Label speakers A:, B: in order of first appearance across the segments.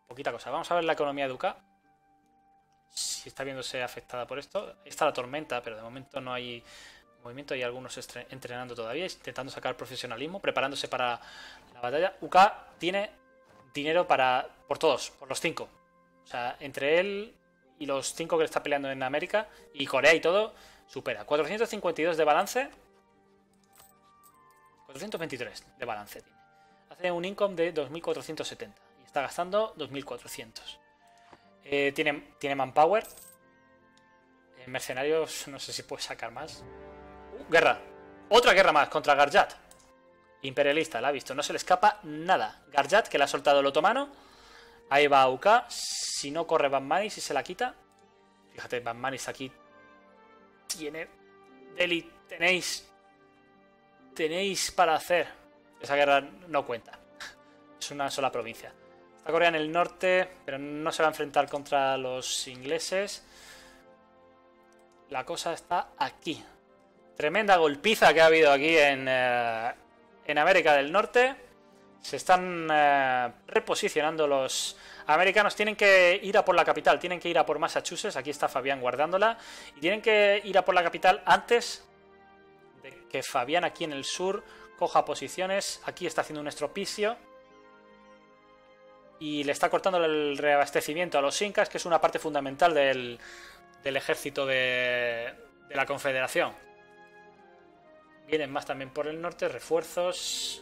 A: poquita cosa. Vamos a ver la economía de UK. Si está viéndose afectada por esto. Ahí está la tormenta, pero de momento no hay movimiento. Hay algunos entrenando todavía, intentando sacar profesionalismo, preparándose para la batalla. UK tiene dinero por todos, por los 5. O sea, entre él y los 5 que le está peleando en América y Corea y todo, supera. 452 de balance. 423 de balance tiene. Hace un income de 2470 y está gastando 2400. Tiene manpower. Mercenarios, no sé si puede sacar más. Guerra. Otra guerra más contra Garjat. Imperialista, la ha visto. No se le escapa nada. Garjat, que le ha soltado el otomano. Ahí va UK. Si no corre Van Manis y se la quita. Fíjate, Van Manis aquí tiene... Delhi, tenéis para hacer. Esa guerra no cuenta. Es una sola provincia. Está Corea en el norte, pero no se va a enfrentar contra los ingleses. La cosa está aquí. Tremenda golpiza que ha habido aquí en América del Norte. Se están reposicionando los americanos. Tienen que ir a por la capital. Tienen que ir a por Massachusetts. Aquí está Fabián guardándola. Y tienen que ir a por la capital antes de que Fabián aquí en el sur coja posiciones. Aquí está haciendo un estropicio. Y le está cortando el reabastecimiento a los incas, que es una parte fundamental del ejército de la Confederación. Vienen más también por el norte, refuerzos.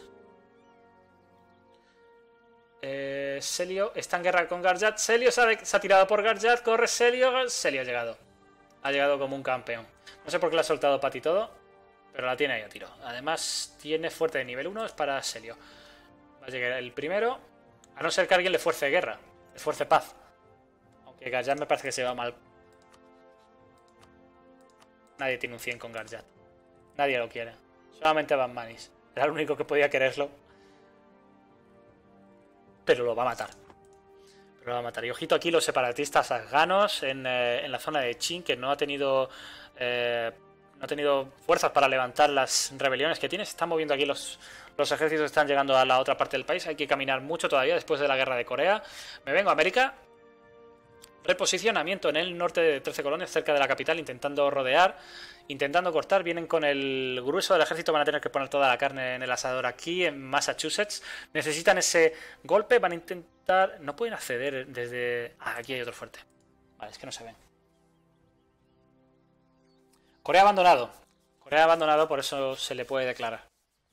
A: Celio está en guerra con Garjat. Celio se ha tirado por Garjat. Corre Celio. Celio ha llegado. Ha llegado como un campeón. No sé por qué le ha soltado Pat y todo, pero la tiene ahí a tiro. Además, tiene fuerte de nivel 1. Es para Celio. Va a llegar el primero. A no ser que alguien le fuerce guerra. Le fuerce paz. Aunque Garjat me parece que se va mal. Nadie tiene un 100 con Garjat. Nadie lo quiere. Solamente Van Manis. Era el único que podía quererlo. Pero lo va a matar. Y ojito aquí los separatistas afganos en la zona de Chin, que no ha tenido fuerzas para levantar las rebeliones que tiene. Se están moviendo aquí los ejércitos, están llegando a la otra parte del país. Hay que caminar mucho todavía después de la guerra de Corea. Me vengo a América. Reposicionamiento en el norte de 13 colonias, cerca de la capital, intentando rodear, intentando cortar. Vienen con el grueso del ejército, van a tener que poner toda la carne en el asador aquí, en Massachusetts. Necesitan ese golpe, van a intentar... No pueden acceder desde... Ah, aquí hay otro fuerte. Vale, es que no se ven. Corea abandonado. Corea abandonado, por eso se le puede declarar.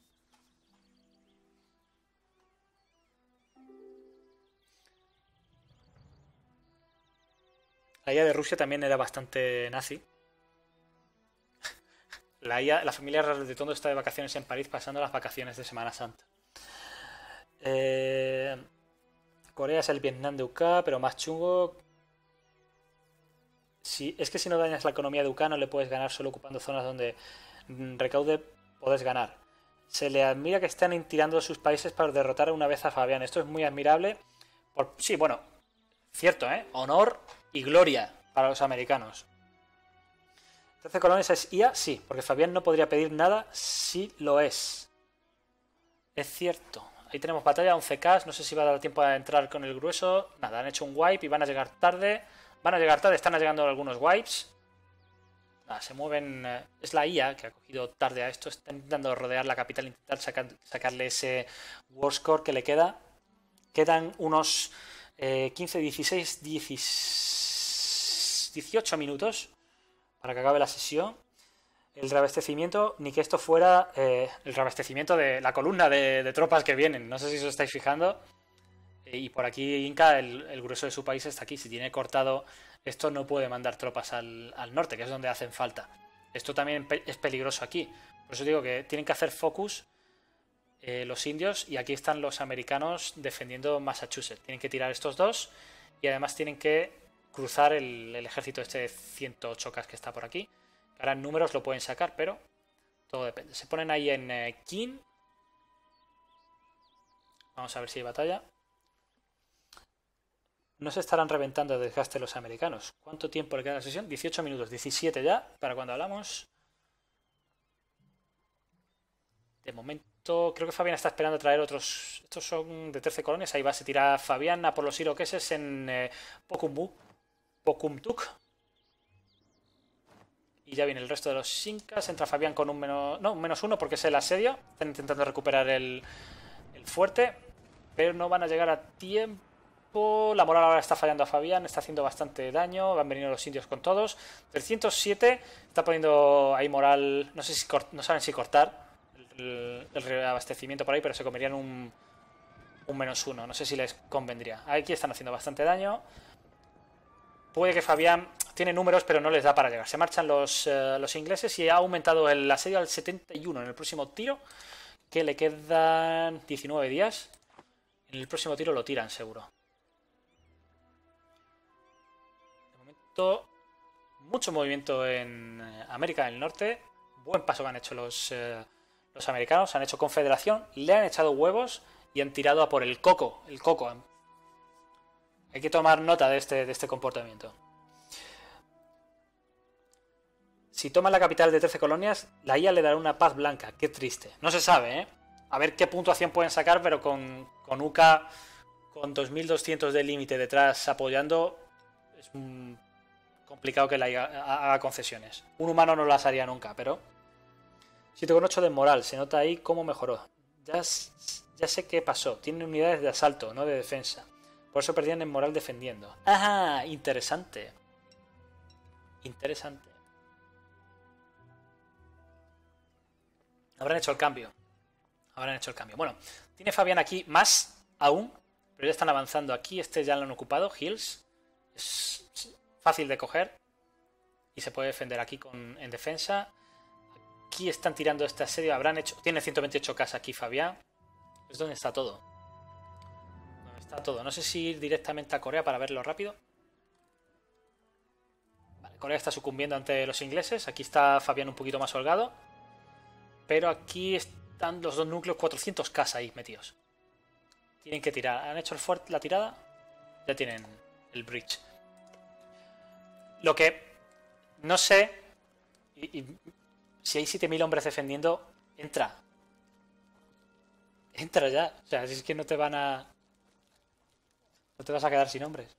A: La IA de Rusia también era bastante nazi. La familia de Tondo está de vacaciones en París, pasando las vacaciones de Semana Santa. Corea es el Vietnam de UK, pero más chungo. Es que si no dañas la economía de UK no le puedes ganar solo ocupando zonas donde recaude puedes ganar. Se le admira que estén tirando sus países para derrotar una vez a Fabián. Esto es muy admirable. Sí, bueno, cierto, ¿eh? Honor y gloria para los americanos. 13 colonias es IA, sí, porque Fabián no podría pedir nada si lo es. Es cierto. Ahí tenemos batalla, 11K, no sé si va a dar tiempo a entrar con el grueso. Nada, han hecho un wipe y van a llegar tarde. Están llegando algunos wipes. Nada, se mueven... Es la IA que ha cogido tarde a esto. Está intentando rodear la capital, intentar sacarle ese war score que le queda. Quedan unos 15, 16, 18 minutos para que acabe la sesión. El reabastecimiento, ni que esto fuera el reabastecimiento de la columna de tropas que vienen. No sé si os estáis fijando. Y por aquí Inca, el grueso de su país está aquí. Si tiene cortado esto, no puede mandar tropas al norte, que es donde hacen falta. Esto también es peligroso aquí. Por eso digo que tienen que hacer focus los indios. Y aquí están los americanos defendiendo Massachusetts. Tienen que tirar estos dos. Y además tienen que cruzar el ejército este de 108K que está por aquí. Ahora en números lo pueden sacar, pero todo depende. Se ponen ahí en King. Vamos a ver si hay batalla. No se estarán reventando de desgaste los americanos. ¿Cuánto tiempo le queda a la sesión? 18 minutos, 17 ya, para cuando hablamos. De momento momento creo que Fabián está esperando a traer otros. Estos son de 13 colonias. Ahí va, se tira Fabián a por los iroqueses en Pocumtuc. Y ya viene el resto de los incas. Entra Fabián con un menos. No, un -1 porque es el asedio. Están intentando recuperar el fuerte. Pero no van a llegar a tiempo. La moral ahora está fallando a Fabián. Está haciendo bastante daño. Van veniendo los indios con todos. 307. Está poniendo ahí moral. No sé si no saben si cortar el reabastecimiento por ahí, pero se comerían un -1. No sé si les convendría. Aquí están haciendo bastante daño. Puede que Fabián tiene números, pero no les da para llegar. Se marchan los ingleses y ha aumentado el asedio al 71 en el próximo tiro, que le quedan 19 días. En el próximo tiro lo tiran, seguro. De momento, mucho movimiento en América del Norte. Buen paso que han hecho los americanos. Han hecho confederación, le han echado huevos y han tirado a por el coco. El coco. Hay que tomar nota de este comportamiento. Si toman la capital de 13 colonias, la IA le dará una paz blanca. Qué triste. No se sabe, ¿eh? A ver qué puntuación pueden sacar, pero con UCA con 2200 de límite detrás apoyando, es complicado que la IA haga concesiones. Un humano no las haría nunca, pero 7,8 de moral. Se nota ahí cómo mejoró. Ya sé qué pasó. Tienen unidades de asalto, no de defensa. Por eso perdían en moral defendiendo. ¡Ajá! Interesante. Interesante. Habrán hecho el cambio. Bueno, tiene Fabián aquí más aún, pero ya están avanzando aquí. Este ya lo han ocupado. Hills. Es fácil de coger. Y se puede defender aquí en defensa. Aquí están tirando este asedio. Tiene 128k aquí Fabián. Es donde está todo. No sé si ir directamente a Corea para verlo rápido. Vale, Corea está sucumbiendo ante los ingleses. Aquí está Fabián un poquito más holgado. Pero aquí están los dos núcleos 400k ahí metidos. Tienen que tirar. ¿Han hecho la tirada? Ya tienen el bridge. Lo que no sé... si hay 7000 hombres defendiendo, entra. Entra ya. O sea, si es que no te van a... No te vas a quedar sin hombres.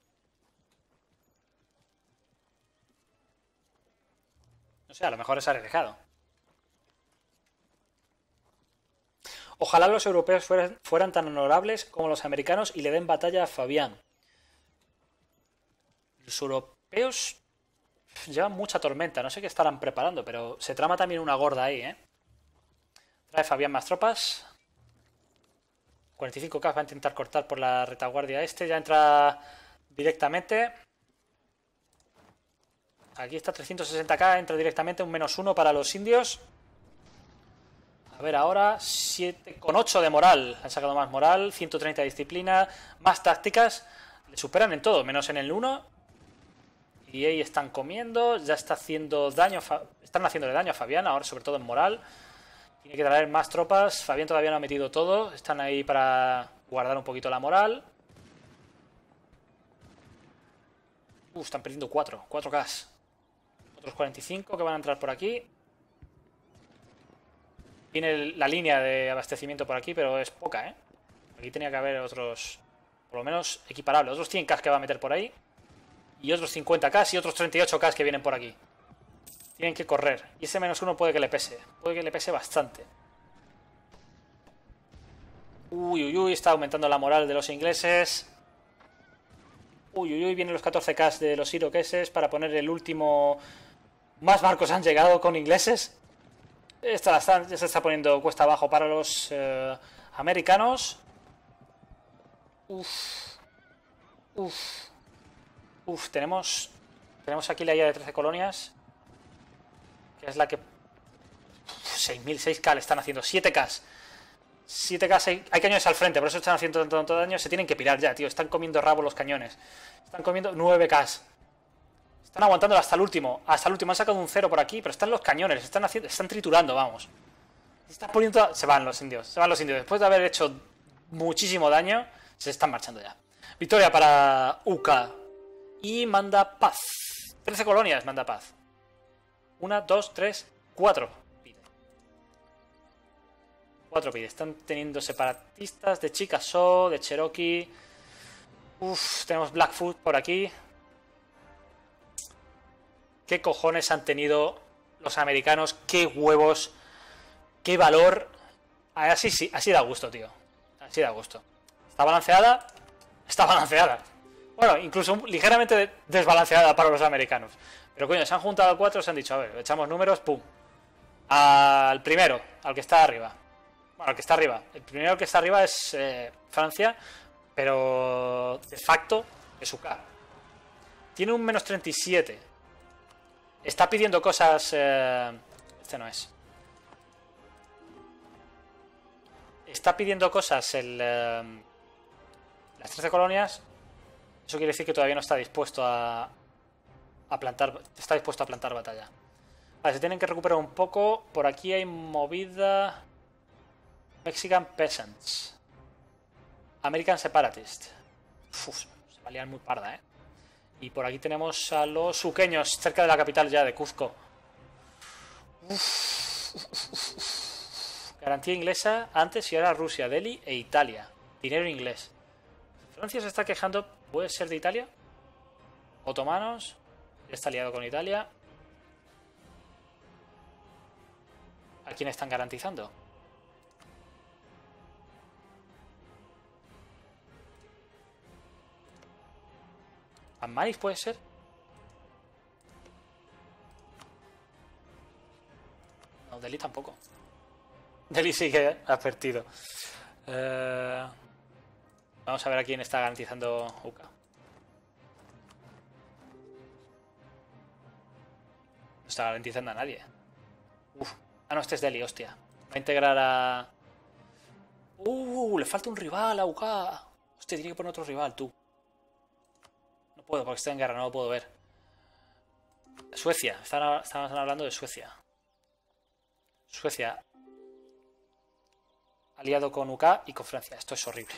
A: No sé, a lo mejor es arriesgado. Ojalá los europeos fueran tan honorables como los americanos y le den batalla a Fabián. Los europeos llevan mucha tormenta. No sé qué estarán preparando, pero se trama también una gorda ahí, ¿eh? Trae Fabián más tropas. 45k va a intentar cortar por la retaguardia este. Ya entra directamente. Aquí está 360k. Entra directamente. Un -1 para los indios. A ver ahora. 7,8 de moral. Han sacado más moral. 130 de disciplina. Más tácticas. Le superan en todo. Menos en el 1. Y ahí están comiendo. Ya está haciendo daño. Están haciéndole daño a Fabián. Ahora sobre todo en moral. Tiene que traer más tropas. Fabián todavía no ha metido todo. Están ahí para guardar un poquito la moral. Están perdiendo 4K. Otros 45 que van a entrar por aquí. Viene la línea de abastecimiento por aquí, pero es poca, ¿eh? Aquí tenía que haber otros, por lo menos equiparables. Otros 100k que va a meter por ahí. Y otros 50k y otros 38k que vienen por aquí. Tienen que correr. Y ese -1 puede que le pese. Puede que le pese bastante. Uy, está aumentando la moral de los ingleses. Uy, vienen los 14k de los iroqueses para poner el último... Más barcos han llegado con ingleses. Ya se está poniendo cuesta abajo para los americanos. Tenemos aquí la IA de 13 colonias. Que es la que... 6k le están haciendo. 7k. 7k, hay cañones al frente, por eso están haciendo tanto daño. Se tienen que pirar ya, tío. Están comiendo rabo los cañones. Están comiendo 9k. Están aguantando hasta el último. Han sacado un 0 por aquí, pero están los cañones. Están triturando, vamos. Se van los indios. Después de haber hecho muchísimo daño, se están marchando ya. Victoria para UCA. Y manda paz. 13 colonias manda paz. 1, 2, 3, 4. 4 pide. Están teniendo separatistas de Chickasaw, de Cherokee. Uf, tenemos Blackfoot por aquí. ¿Qué cojones han tenido los americanos? ¿Qué huevos? ¿Qué valor? Así sí, así da gusto, tío. Así da gusto. ¿Está balanceada? Está balanceada. Bueno, incluso ligeramente desbalanceada para los americanos. Pero coño, se han juntado 4, se han dicho, a ver, echamos números, pum. Al primero, al que está arriba. Bueno, al que está arriba. El primero que está arriba es Francia, pero de facto es UK. Tiene un menos 37. Está pidiendo cosas... este no es. Está pidiendo cosas las 13 colonias. Eso quiere decir que todavía no está dispuesto a plantar. Está dispuesto a plantar batalla. Vale, se tienen que recuperar un poco. Por aquí hay movida. Mexican Peasants. American Separatist. Uf, se va a liar muy parda, Y por aquí tenemos a los uqueños, cerca de la capital ya, de Cuzco. Garantía inglesa antes y ahora Rusia, Delhi e Italia. Dinero inglés. Francia se está quejando. ¿Puede ser de Italia? Otomanos. Ya está aliado con Italia. ¿A quién están garantizando? ¿Amaris puede ser? No, Delhi tampoco. Delhi sí que ha advertido. Vamos a ver a quién está garantizando UK. No está garantizando a nadie. Uf. Ah, no, este es Delhi, hostia. Va a integrar a... le falta un rival a UK. Hostia, tiene que poner otro rival, tú. No puedo porque estoy en guerra, no lo puedo ver. Suecia. Estamos hablando de Suecia. Suecia. Aliado con UK y con Francia. Esto es horrible.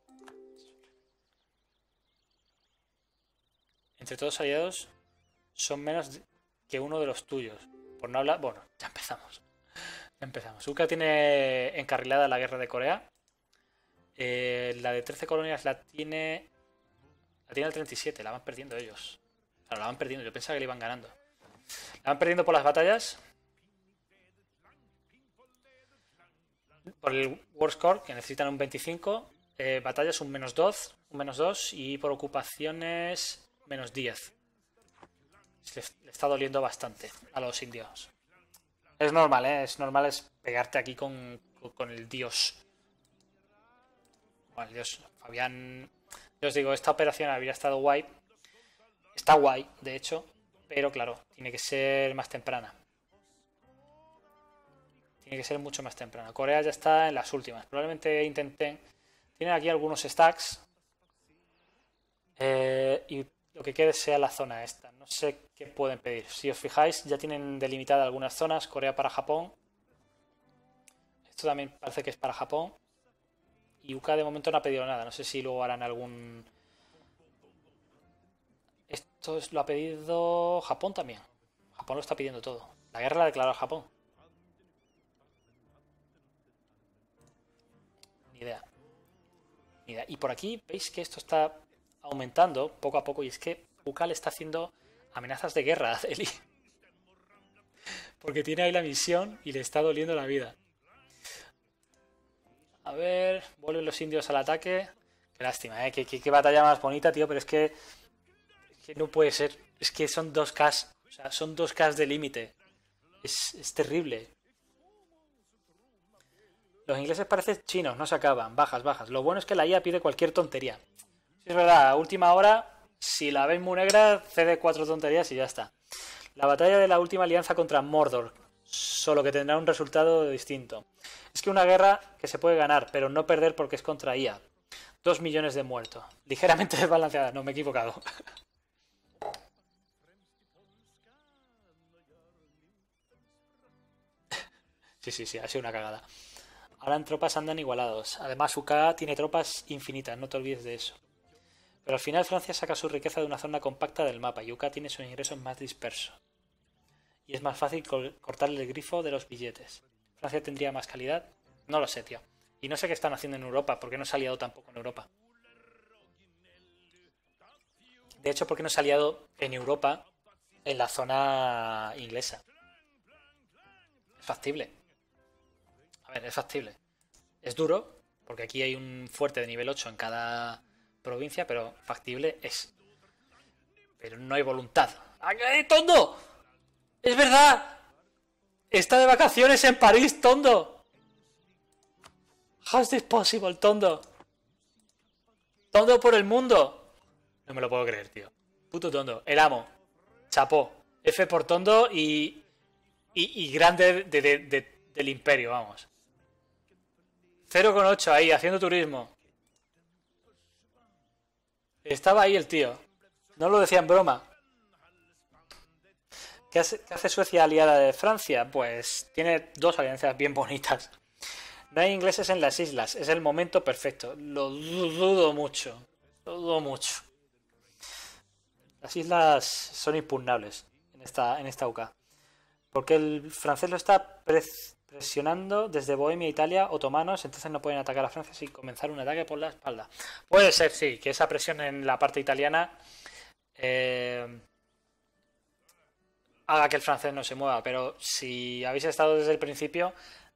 A: Entre todos aliados son menos que uno de los tuyos. Por no hablar... Bueno, ya empezamos. Ya empezamos. UK tiene encarrilada la guerra de Corea. La de 13 colonias la tiene... La tiene el 37. La van perdiendo ellos. Claro, la van perdiendo. Yo pensaba que la iban ganando. La van perdiendo por las batallas. Por el War Score, que necesitan un 25. Batallas un menos 2. Un menos 2. Y por ocupaciones... menos 10. Le está doliendo bastante a los indios. Es normal, es normal es pegarte aquí con el dios. Bueno, el dios Fabián. Yo os digo, esta operación habría estado guay. Está guay, de hecho. Pero claro, tiene que ser más temprana. Tiene que ser mucho más temprana. Corea ya está en las últimas. Probablemente intenten. Tienen aquí algunos stacks. Y lo que quede sea la zona esta. No sé qué pueden pedir. Si os fijáis, ya tienen delimitadas algunas zonas. Corea para Japón. Esto también parece que es para Japón. Y UK de momento no ha pedido nada. No sé si luego harán algún... Esto lo ha pedido Japón también. Japón lo está pidiendo todo. La guerra la ha declarado Japón. Ni idea. Ni idea. Y por aquí veis que esto está aumentando poco a poco, y es que UK le está haciendo amenazas de guerra a Delhi. Porque tiene ahí la misión y le está doliendo la vida. A ver, vuelven los indios al ataque. Qué lástima, qué batalla más bonita, tío, pero es que no puede ser. Es que son 2K, o sea, son 2K de límite. Es terrible. Los ingleses parecen chinos, no se acaban. Bajas. Lo bueno es que la IA pide cualquier tontería. Si es verdad, a última hora, si la ves muy negra, cede 4 tonterías y ya está. La batalla de la última alianza contra Mordor, solo que tendrá un resultado distinto. Es que una guerra que se puede ganar, pero no perder porque es contra IA. 2 millones de muertos. Ligeramente desbalanceada, no me he equivocado. Sí, ha sido una cagada. Ahora en tropas andan igualados. Además, UK tiene tropas infinitas, no te olvides de eso. Pero al final Francia saca su riqueza de una zona compacta del mapa y UK tiene sus ingresos más dispersos. Y es más fácil cortarle el grifo de los billetes. Francia tendría más calidad. No lo sé, tío. Y no sé qué están haciendo en Europa, porque no se ha aliado tampoco en Europa. De hecho, porque no se ha aliado en Europa en la zona inglesa. Es factible. A ver, es factible. Es duro, porque aquí hay un fuerte de nivel 8 en cada provincia, pero factible es. Pero no hay voluntad. ¡Ay, Tondo! ¡Es verdad! Está de vacaciones en París, Tondo. How's this possible, Tondo? Tondo por el mundo. No me lo puedo creer, tío. Puto Tondo. El amo. Chapó. F por Tondo y grande del imperio, vamos. 0,8 ahí, haciendo turismo. Estaba ahí el tío. No lo decía en broma. ¿Qué hace Suecia aliada de Francia? Pues tiene dos alianzas bien bonitas. No hay ingleses en las islas. Es el momento perfecto. Lo dudo mucho. Lo dudo mucho. Las islas son impugnables en esta UK. Porque el francés lo está presionando desde Bohemia, Italia, otomanos, entonces no pueden atacar a Francia sin comenzar un ataque por la espalda. Puede ser, sí, que esa presión en la parte italiana haga que el francés no se mueva, pero si habéis estado desde el principio,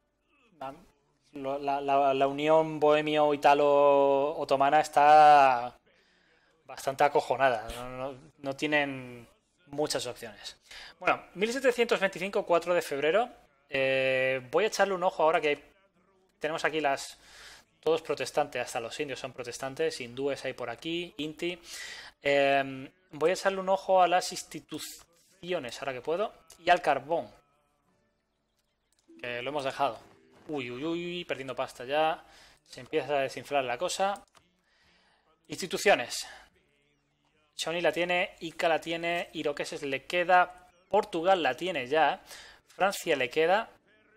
A: la unión bohemio-italo-otomana está bastante acojonada. No tienen muchas opciones. Bueno, 1725, 4 de febrero. Voy a echarle un ojo ahora que tenemos aquí todos protestantes, hasta los indios son protestantes, hindúes hay por aquí, Inti. Voy a echarle un ojo a las instituciones, ahora que puedo, y al carbón, que lo hemos dejado. Uy, perdiendo pasta ya. Se empieza a desinflar la cosa. Instituciones. Shawnee la tiene, Ica la tiene, Iroqueses le queda, Portugal la tiene ya, Francia le queda,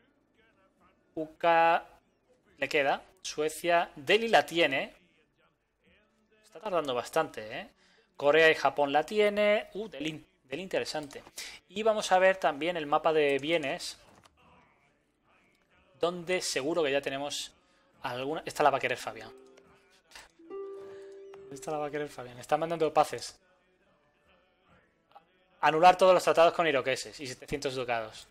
A: UK le queda, Suecia, Delhi la tiene, está tardando bastante, ¿eh? Corea y Japón la tiene, Delhi interesante. Y vamos a ver también el mapa de bienes, donde seguro que ya tenemos alguna... Esta la va a querer Fabián. Esta la va a querer Fabián. Está mandando paces. Anular todos los tratados con iroqueses y 700 ducados.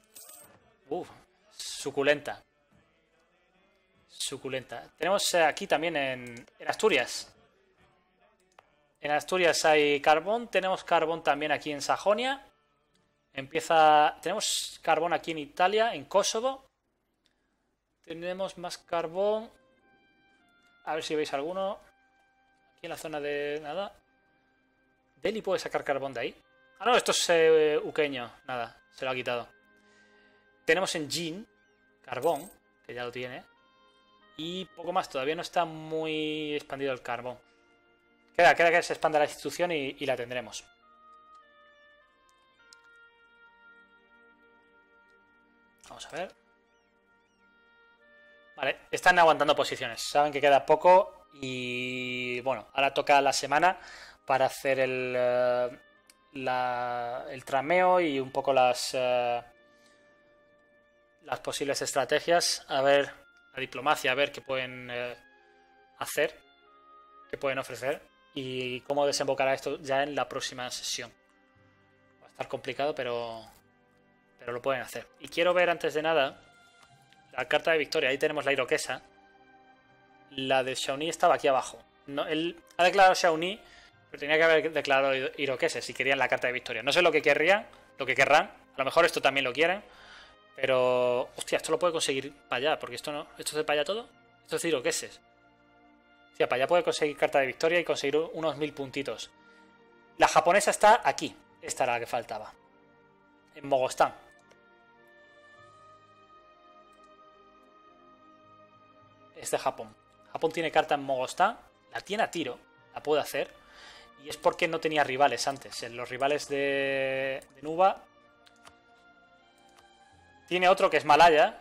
A: Suculenta. Suculenta. Tenemos aquí también en Asturias. En Asturias hay carbón. Tenemos carbón también aquí en Sajonia. Tenemos carbón aquí en Italia, en Kosovo. Tenemos más carbón. A ver si veis alguno. Aquí en la zona de nada. Delhi puede sacar carbón de ahí. Ah, no, esto es uqueño. Nada, se lo ha quitado. Tenemos en Jin carbón, que ya lo tiene. Y poco más, todavía no está muy expandido el carbón. Queda que se expanda la institución y la tendremos. Vamos a ver. Vale, están aguantando posiciones. Saben que queda poco y bueno, ahora toca la semana para hacer el trameo y un poco las posibles estrategias. A ver, la diplomacia, a ver qué pueden hacer, qué pueden ofrecer y cómo desembocará esto ya en la próxima sesión. Va a estar complicado, pero lo pueden hacer. Y quiero ver antes de nada la carta de victoria. Ahí tenemos la iroquesa. La de Shawnee estaba aquí abajo. No, él ha declarado Shawnee, pero tenía que haber declarado iroqueses si querían la carta de victoria. No sé lo que querrán. A lo mejor esto también lo quieren. Pero, hostia, esto lo puede conseguir para allá. Porque esto no. ¿Esto es de para allá todo? Esto es de iroqueses. Hostia, para allá puede conseguir carta de victoria y conseguir unos 1000 puntitos. La japonesa está aquí. Esta era la que faltaba. En Mogostán. Es de Japón. Japón tiene carta en Mogostán. La tiene a tiro. La puede hacer. Y es porque no tenía rivales antes. Los rivales de Nuba. Tiene otro que es Malaya.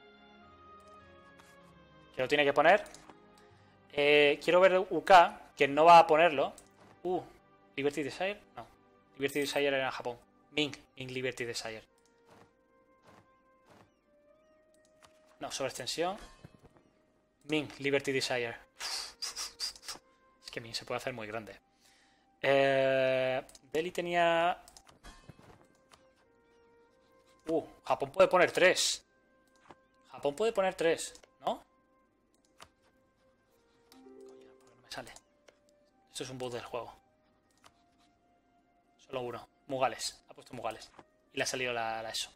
A: Que lo tiene que poner. Quiero ver UK. Que no va a ponerlo. Liberty Desire. No. Liberty Desire era en Japón. Ming Liberty Desire. No, sobre extensión. Ming, Liberty Desire. Es que Ming se puede hacer muy grande. Delhi tenía... Japón puede poner 3. Japón puede poner 3, ¿no? Coño, ¿por qué no me sale? Esto es un bug del juego. Solo uno. Mugales. Ha puesto Mugales. Y le ha salido la eso.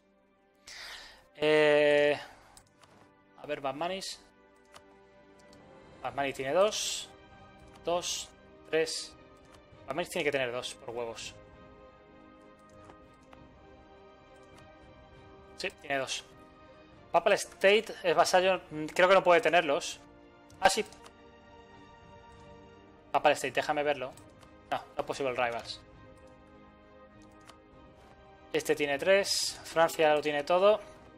A: A ver, Batmanis. Batmanis tiene 2. 2, 3. Batmanis tiene que tener 2 por huevos. Sí, tiene 2. Papal State es vasallo. Creo que no puede tenerlos. Ah, sí. Papal State, déjame verlo. No Possible Rivals. Este tiene 3. Francia lo tiene todo.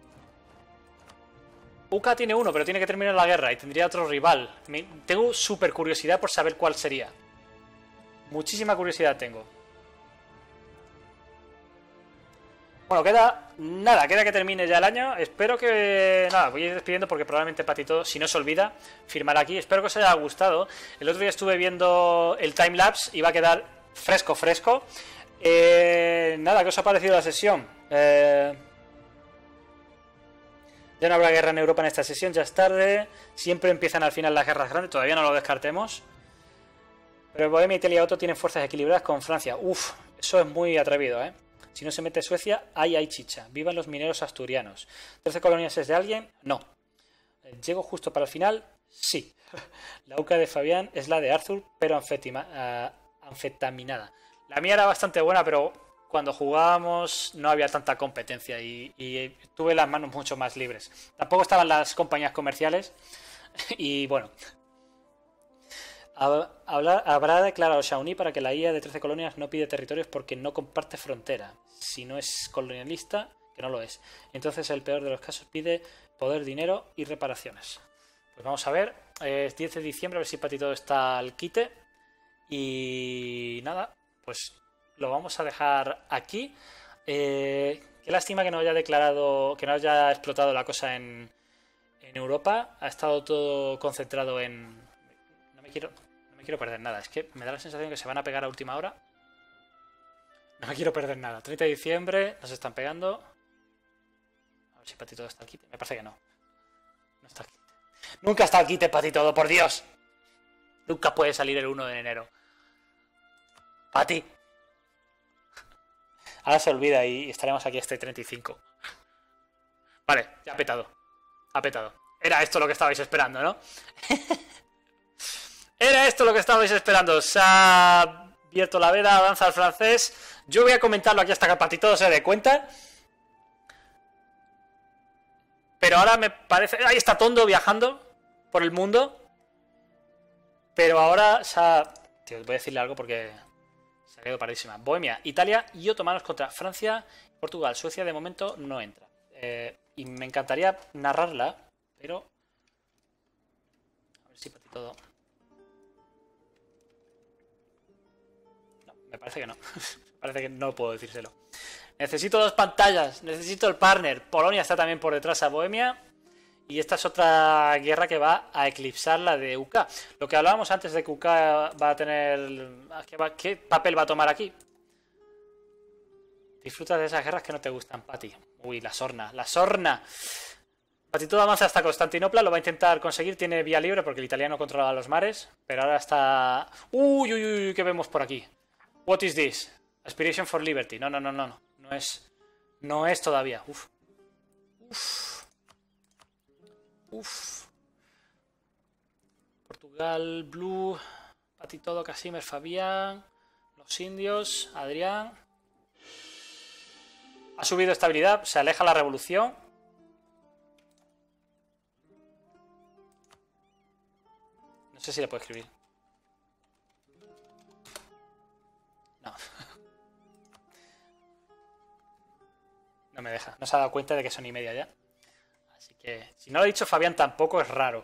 A: UK tiene 1, pero tiene que terminar la guerra y tendría otro rival. Tengo súper curiosidad por saber cuál sería. Muchísima curiosidad tengo. Bueno, queda que termine ya el año. Espero que... Nada, voy a ir despidiendo porque probablemente Patito, si no se olvida, firmará aquí. Espero que os haya gustado. El otro día estuve viendo el timelapse y va a quedar fresco. Nada, ¿qué os ha parecido la sesión? Ya no habrá guerra en Europa en esta sesión, ya es tarde. Siempre empiezan al final las guerras grandes, todavía no lo descartemos. Pero Bohemia, Italia y Otto tienen fuerzas equilibradas con Francia. Uf, eso es muy atrevido, ¿eh? Si no se mete Suecia, ahí hay chicha. Vivan los mineros asturianos. ¿13 colonias es de alguien? No. ¿Llego justo para el final? Sí. La UCA de Fabián es la de Arthur, pero anfetaminada. La mía era bastante buena, pero cuando jugábamos no había tanta competencia y tuve las manos mucho más libres. Tampoco estaban las compañías comerciales y bueno. Habrá declarado Shawnee para que la IA de 13 colonias no pide territorios porque no comparte frontera. Si no es colonialista, que no lo es. Entonces, el peor de los casos, pide poder, dinero y reparaciones. Pues vamos a ver. Es 10 de diciembre, a ver si Patito está al quite. Y nada, pues lo vamos a dejar aquí. Qué lástima que no haya declarado, que no haya explotado la cosa en Europa. Ha estado todo concentrado en... No me quiero perder nada. Es que me da la sensación que se van a pegar a última hora. No me quiero perder nada. 30 de diciembre, nos están pegando. A ver si Patito está al quite. Me parece que no. No está al quite. Nunca está al quite, Patito, por Dios. Nunca puede salir el 1 de enero. Pati. Ahora se olvida y estaremos aquí hasta el 35. Vale, ya ha petado. Ha petado. Era esto lo que estabais esperando, ¿no? Era esto lo que estabais esperando. Se ha abierto la veda, avanza el francés. Yo voy a comentarlo aquí hasta que Patito se dé cuenta. Pero ahora me parece... Ahí está Tondo viajando por el mundo. Pero ahora se ha... Tío, voy a decirle algo porque se ha quedado paradísima. Bohemia, Italia y otomanos contra Francia, Portugal. Suecia de momento no entra. Y me encantaría narrarla, pero... A ver si Patito... No, me parece que no. Parece que no puedo decírselo. Necesito 2 pantallas. Necesito el partner. Polonia está también por detrás a Bohemia. Y esta es otra guerra que va a eclipsar la de UK. Lo que hablábamos antes de que UK va a tener... ¿Qué papel va a tomar aquí? Disfruta de esas guerras que no te gustan, Pati. Uy, la sorna. ¡La sorna! Patito avanza hasta Constantinopla. Lo va a intentar conseguir. Tiene vía libre porque el italiano controla los mares. Pero ahora está... Uy, uy, uy, ¿qué vemos por aquí? What is this? Aspiration for Liberty. No. No es todavía. Uf. Portugal, Blue, Patito, Casimir, Fabián, los indios, Adrián. Ha subido estabilidad, se aleja la revolución. No sé si le puedo escribir. No. No me deja. No se ha dado cuenta de que son y media ya. Así que, si no lo ha dicho Fabián tampoco es raro.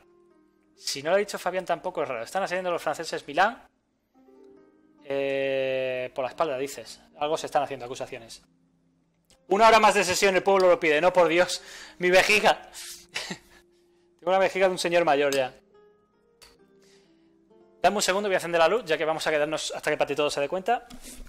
A: Están asediando los franceses Milán. Por la espalda, dices. Algo se están haciendo, acusaciones. 1 hora más de sesión, el pueblo lo pide. No, por Dios. Mi vejiga. Tengo una vejiga de un señor mayor ya. Dame un segundo, voy a encender la luz, ya que vamos a quedarnos hasta que Patito se dé cuenta.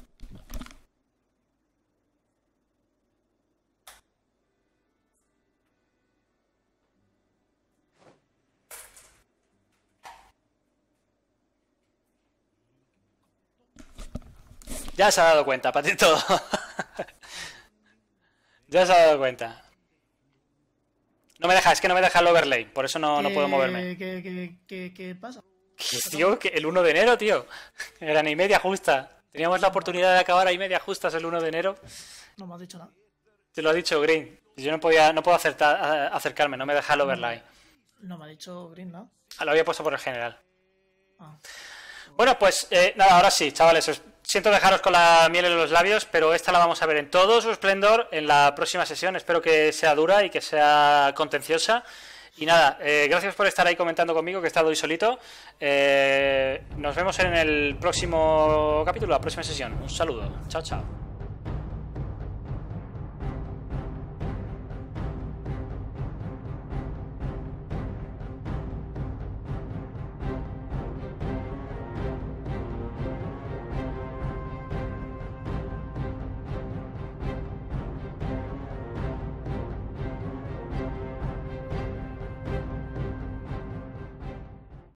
A: Ya se ha dado cuenta, Patito. Ya se ha dado cuenta. No me deja, es que no me deja el overlay, por eso no puedo moverme.
B: ¿Qué pasa?
A: Tío, que el 1 de enero, tío. Era ni media justa. Teníamos la oportunidad de acabar ahí media justas el 1 de enero.
B: No me has dicho nada.
A: Te lo ha dicho Green. Yo no puedo acercarme, no me deja el overlay.
B: No me ha dicho Green nada.
A: Lo había puesto por el general.
B: Ah.
A: Bueno, pues nada, ahora sí, chavales. Siento dejaros con la miel en los labios, pero esta la vamos a ver en todo su esplendor en la próxima sesión. Espero que sea dura y que sea contenciosa. Y nada, gracias por estar ahí comentando conmigo, que he estado hoy solito. Nos vemos en el próximo capítulo, la próxima sesión. Un saludo. Chao, chao.